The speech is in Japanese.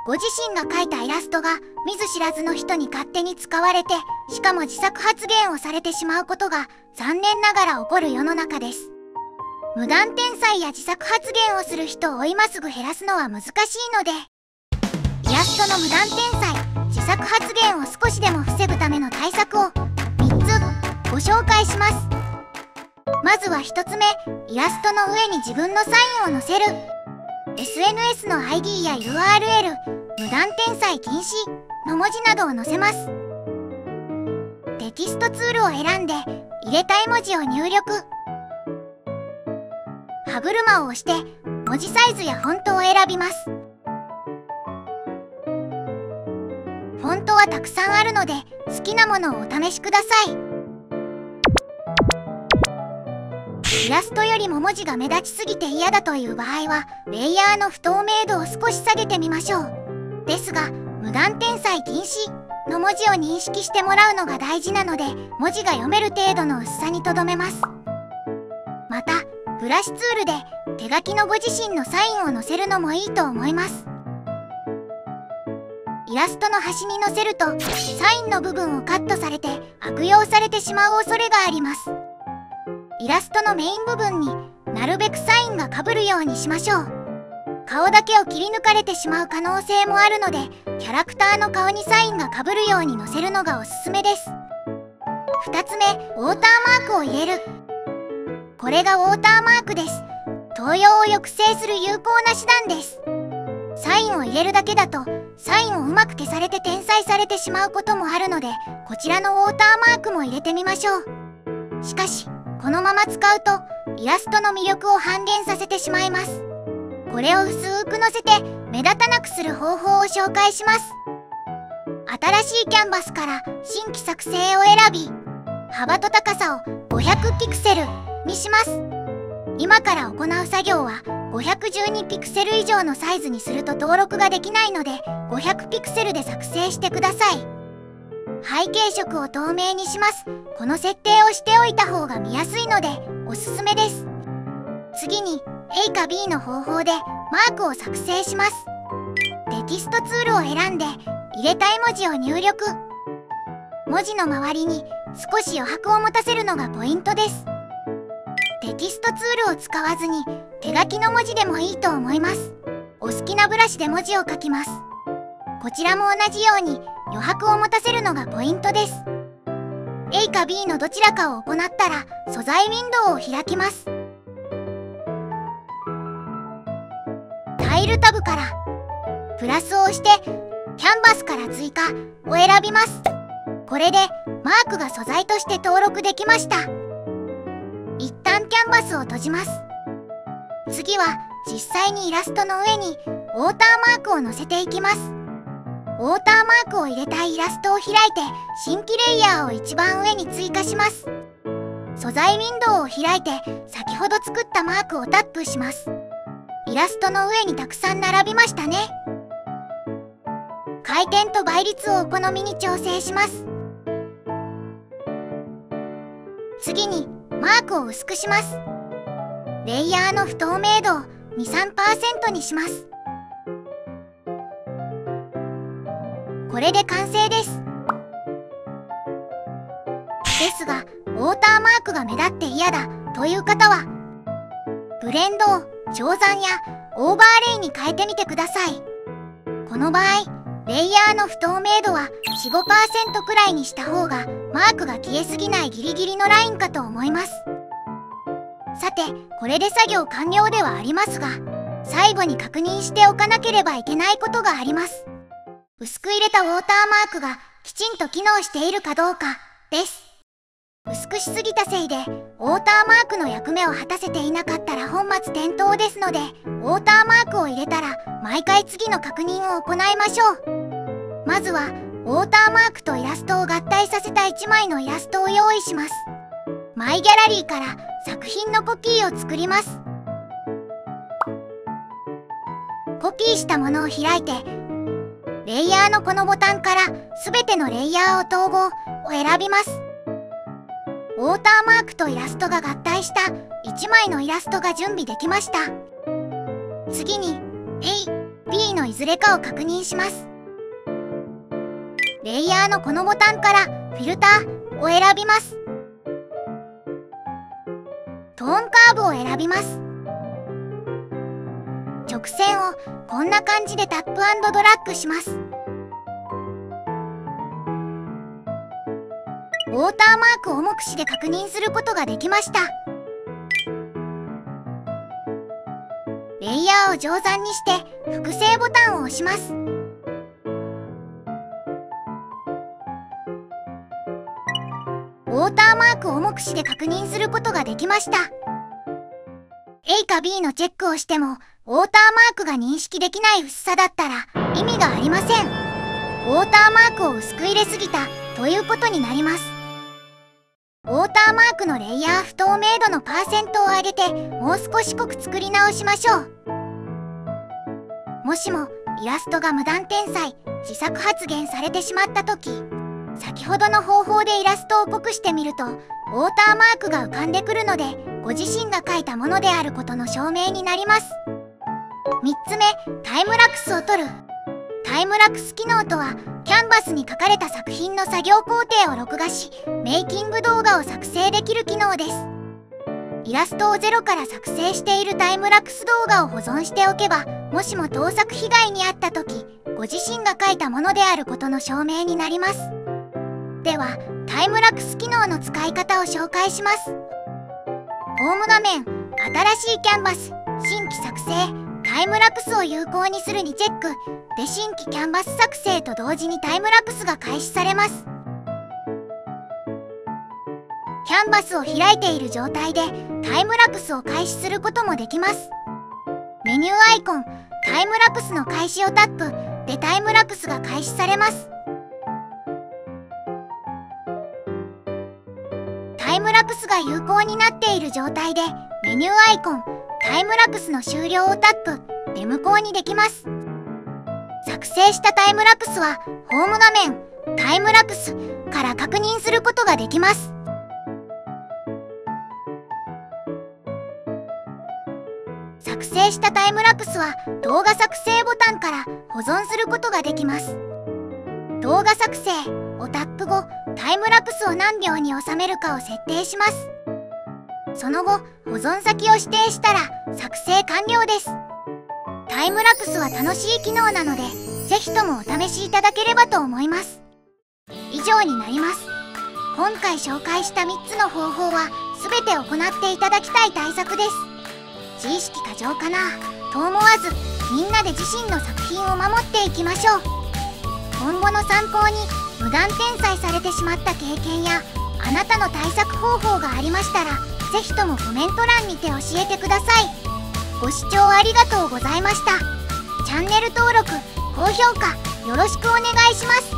ご自身が描いたイラストが見ず知らずの人に勝手に使われて、しかも自作発言をされてしまうことが残念ながら起こる世の中です。無断転載や自作発言をする人を今すぐ減らすのは難しいので、イラストの無断転載、自作発言を少しでも防ぐための対策を3つご紹介します。まずは1つ目、イラストの上に自分のサインを載せる。 SNS の ID や URL、 無断転載禁止の文字などを載せます。テキストツールを選んで入れたい文字を入力。歯車を押して文字サイズやフォントを選びます。フォントはたくさんあるので好きなものをお試しください。イラストよりも文字が目立ちすぎて嫌だという場合は、レイヤーの不透明度を少し下げてみましょう。ですが、無断転載禁止の文字を認識してもらうのが大事なので、文字が読める程度の薄さにとどめます。また、ブラシツールで手書きのご自身のサインを載せるのもいいと思います。イラストの端に載せると、サインの部分をカットされて悪用されてしまう恐れがあります。イラストのメイン部分になるべくサインがかぶるようにしましょう。顔だけを切り抜かれてしまう可能性もあるので、キャラクターの顔にサインがかぶるように載せるのがおすすめです。2つ目、ウォーターマークを入れる。これがウォーターマークです。盗用を抑制する有効な手段です。サインを入れるだけだと、サインをうまく消されて転載されてしまうこともあるので、こちらのウォーターマークも入れてみましょう。しかし、このまま使うとイラストの魅力を半減させてしまいます。これを薄く載せて目立たなくする方法を紹介します。新しいキャンバスから新規作成を選び、幅と高さを500ピクセルにします。今から行う作業は512ピクセル以上のサイズにすると登録ができないので、500ピクセルで作成してください。背景色を透明にします。この設定をしておいた方が見やすいのでおすすめです。次に A か B の方法でマークを作成します。テキストツールを選んで入れたい文字を入力。文字の周りに少し余白を持たせるのがポイントです。テキストツールを使わずに手書きの文字でもいいと思います。お好きなブラシで文字を書きます。こちらも同じように余白を持たせるのがポイントです。A か B のどちらかを行ったら素材ウィンドウを開きます。タイルタブからプラスを押してキャンバスから追加を選びます。これでマークが素材として登録できました。一旦キャンバスを閉じます。次は実際にイラストの上にウォーターマークを載せていきます。ウォーターマークを入れたいイラストを開いて新規レイヤーを一番上に追加します。素材ウィンドウを開いて先ほど作ったマークをタップします。イラストの上にたくさん並びましたね。回転と倍率をお好みに調整します。次にマークを薄くします。レイヤーの不透明度を 2、3% にします。これで完成です。ですが、ウォーターマークが目立って嫌だという方は、ブレンドを調剤やオーバーレイに変えてみてください。この場合、レイヤーの不透明度は 4、5% くらいにした方がマークが消えすぎないギリギリのラインかと思います。さて、これで作業完了ではありますが、最後に確認しておかなければいけないことがあります。薄く入れたウォーターマークがきちんと機能しているかどうかです。薄くしすぎたせいでウォーターマークの役目を果たせていなかったら本末転倒ですので、ウォーターマークを入れたら毎回次の確認を行いましょう。まずはウォーターマークとイラストを合体させた1枚のイラストを用意します。マイギャラリーから作品のコピーを作ります。コピーしたものを開いて、レイヤーのこのボタンから全てのレイヤーを統合を選びます。ウォーターマークとイラストが合体した1枚のイラストが準備できました。次に B のいずれかを確認します。レイヤーのこのボタンからフィルターを選びます。トーンカーブを選びます。直線をこんな感じでタップ&ドラッグします。ウォーターマークを目視で確認することができました。レイヤーを乗算にして複製ボタンを押します。ウォーターマークを目視で確認することができました。A か B のチェックをしてもウォーターマークが認識できない薄さだったら意味がありません。ウォーターマークを薄く入れすぎたということになります。ウォーターマークのレイヤー不透明度のパーセントを上げてもう少し濃く作り直しましょう。もしもイラストが無断転載、自作発言されてしまった時、先ほどの方法でイラストを濃くしてみるとウォーターマークが浮かんでくるのでご自身が描いたものであることの証明になります。3つ目、タイムラプスを取る。タイムラプス機能とはキャンバスに書かれた作品の作業工程を録画しメイキング動画を作成できる機能です。イラストをゼロから作成しているタイムラプス動画を保存しておけば、もしも盗作被害に遭った時ご自身が描いたものであることの証明になります。ではタイムラプス機能の使い方を紹介します。ホーム画面、新しいキャンバス、新規作成、タイムラプスを有効にするにチェックで新規キャンバス作成と同時にタイムラプスが開始されます。キャンバスを開いている状態でタイムラプスを開始することもできます。メニューアイコン、タイムラプスの開始をタップでタイムラプスが開始されます。タイムラプスが有効になっている状態でメニューアイコン、タイムラプスの終了をタップで無効にできます。作成したタイムラプスはホーム画面、タイムラプスから確認することができます。作成したタイムラプスは動画作成ボタンから保存することができます。動画作成をタップ後、タイムラプスを何秒に収めるかを設定します。その後、保存先を指定したら作成完了です。タイムラプスは楽しい機能なので、ぜひともお試しいただければと思います。以上になります。今回紹介した3つの方法は全て行っていただきたい対策です。自意識過剰かなと思わず、みんなで自身の作品を守っていきましょう。今後の参考に無断転載されてしまった経験やあなたの対策方法がありましたら、ぜひともコメント欄にて教えてください。ご視聴ありがとうございました。チャンネル登録、高評価よろしくお願いします。